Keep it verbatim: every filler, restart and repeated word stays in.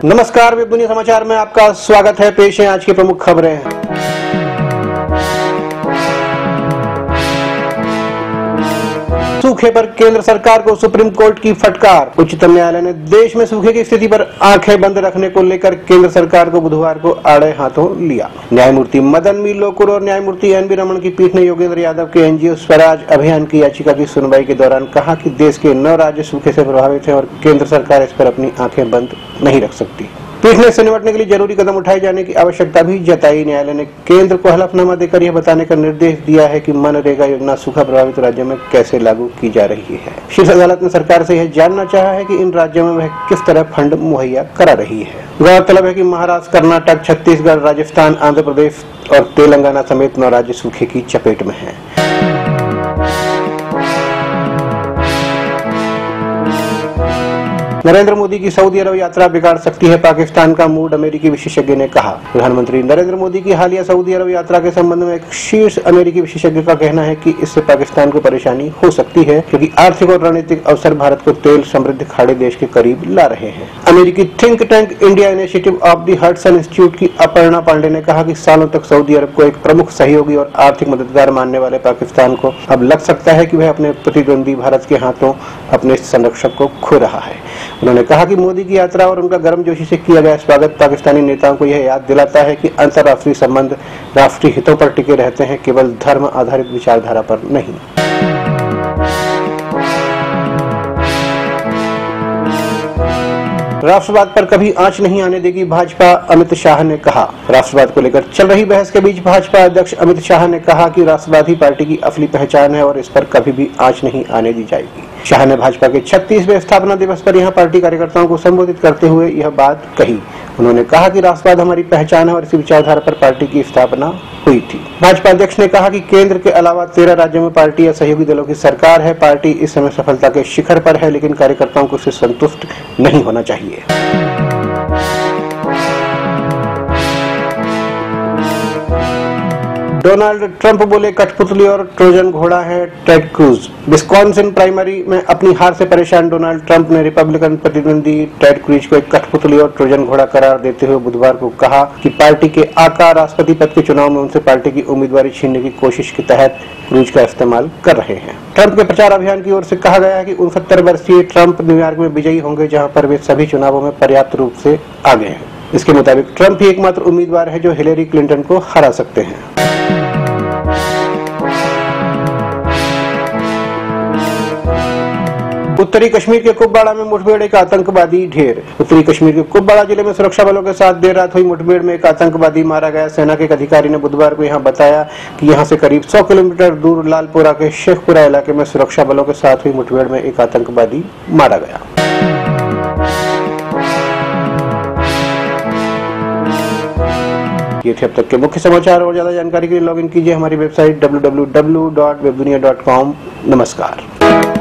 नमस्कार, वेब दुनिया समाचार में आपका स्वागत है। पेश है आज की प्रमुख खबरें। सूखे पर केंद्र सरकार को सुप्रीम कोर्ट की फटकार। उच्चतम न्यायालय ने देश में सूखे की स्थिति पर आंखें बंद रखने को लेकर केंद्र सरकार को बुधवार को आड़े हाथों लिया। न्यायमूर्ति मदन बी लोकुर और न्यायमूर्ति एन बी रमन की पीठ ने योगेंद्र यादव के एनजीओ स्वराज अभियान की याचिका की सुनवाई के दौरान कहा कि देश के नौ राज्य सूखे से प्रभावित हैं और केंद्र सरकार इस पर अपनी आंखें बंद नहीं रख सकती। पीठ ने इससे निपटने के लिए जरूरी कदम उठाए जाने की आवश्यकता भी जताई। न्यायालय ने केंद्र को हलफनामा देकर यह बताने का निर्देश दिया है कि मनरेगा योजना सूखा प्रभावित राज्यों में कैसे लागू की जा रही है। शीर्ष अदालत ने सरकार से यह जानना चाहा है कि इन राज्यों में वह किस तरह फंड मुहैया करा रही है। गौरतलब है कि महाराष्ट्र, कर्नाटक, छत्तीसगढ़, राजस्थान, आंध्र प्रदेश और तेलंगाना समेत नौ राज्य सूखे की चपेट में हैं। नरेंद्र मोदी की सऊदी अरब यात्रा बिगाड़ सकती है पाकिस्तान का मूड, अमेरिकी विशेषज्ञ ने कहा। प्रधानमंत्री नरेंद्र मोदी की हालिया सऊदी अरब यात्रा के संबंध में एक शीर्ष अमेरिकी विशेषज्ञ का कहना है कि इससे पाकिस्तान को परेशानी हो सकती है, क्योंकि आर्थिक और रणनीतिक अवसर भारत को तेल समृद्ध खाड़ी देश के करीब ला रहे हैं। अमेरिकी think tank India initiative of the Hudson Institute की अपर्णा पांडे ने कहा कि सालों तक सऊदी अरब को एक प्रमुख सहयोगी और आर्थिक मददगार मानने वाले पाकिस्तान को अब लग सकता है कि वह अपने प्रतिद्वंदी भारत के हाथों अपने संरक्षक को खो रहा है। उन्होंने कहा कि मोदी की यात्रा और उनका गर्मजोशी से किया गया स्वागत पाकिस्तानी नेताओं को यह याद दिलाता है कि अंतर्राष्ट्रीय संबंध राष्ट्रीय हितों पर टिके रहते हैं, केवल धर्म आधारित विचारधारा पर नहीं। राष्ट्रवाद पर कभी आंच नहीं आने देगी भाजपा, अमित शाह ने कहा। राष्ट्रवाद को लेकर चल रही बहस के बीच भाजपा अध्यक्ष अमित शाह ने कहा कि राष्ट्रवाद ही पार्टी की असली पहचान है और इस पर कभी भी आंच नहीं आने दी जाएगी। शाह ने भाजपा के छत्तीसवें स्थापना दिवस पर यहां पार्टी कार्यकर्ताओं को संबोधित करते हुए यह बात कही। उन्होंने कहा कि राष्ट्रवाद हमारी पहचान है और इसी विचारधारा पर पार्टी की स्थापना हुई थी। भाजपा अध्यक्ष ने कहा कि केंद्र के अलावा तेरह राज्यों में पार्टी या सहयोगी दलों की सरकार है। पार्टी इस समय सफलता के शिखर पर है, लेकिन कार्यकर्ताओं को इससे संतुष्ट नहीं होना चाहिए। डोनाल्ड ट्रंप बोले कठपुतली और ट्रोजन घोड़ा है टेड क्रूज। विस्कॉन्सिन प्राइमरी में अपनी हार से परेशान डोनाल्ड ट्रंप ने रिपब्लिकन प्रतिद्वंदी टेड क्रूज को एक कठपुतली और ट्रोजन घोड़ा करार देते हुए बुधवार को कहा कि पार्टी के आका राष्ट्रपति पद के चुनाव में उनसे पार्टी की उम्मीदवारी छीनने की कोशिश के तहत क्रूज का इस्तेमाल कर रहे हैं। ट्रंप के प्रचार अभियान की ओर से कहा गया है कि उनसत्तर वर्षीय ट्रंप न्यूयॉर्क में विजयी होंगे, जहां पर वे सभी चुनावों में पर्याप्त रूप से आगे हैं। इसके मुताबिक ट्रंप ही एकमात्र उम्मीदवार है जो हिलेरी क्लिंटन को हरा सकते हैं। उत्तरी कश्मीर के कुपवाड़ा में मुठभेड़, एक आतंकवादी ढेर। उत्तरी कश्मीर के कुपवाड़ा जिले में सुरक्षा बलों के साथ देर रात हुई मुठभेड़ में एक आतंकवादी मारा गया। सेना के एक अधिकारी ने बुधवार को यहां बताया कि यहां से करीब सौ किलोमीटर दूर लालपुरा के शेखपुरा इलाके में सुरक्षा बलों के साथ हुई मुठभेड़ में एक आतंकवादी मारा गया। ये थे अब तक के मुख्य समाचार। और ज्यादा जानकारी के लिए लॉग इन कीजिए हमारी website W W W dot Webdunia dot com. नमस्कार।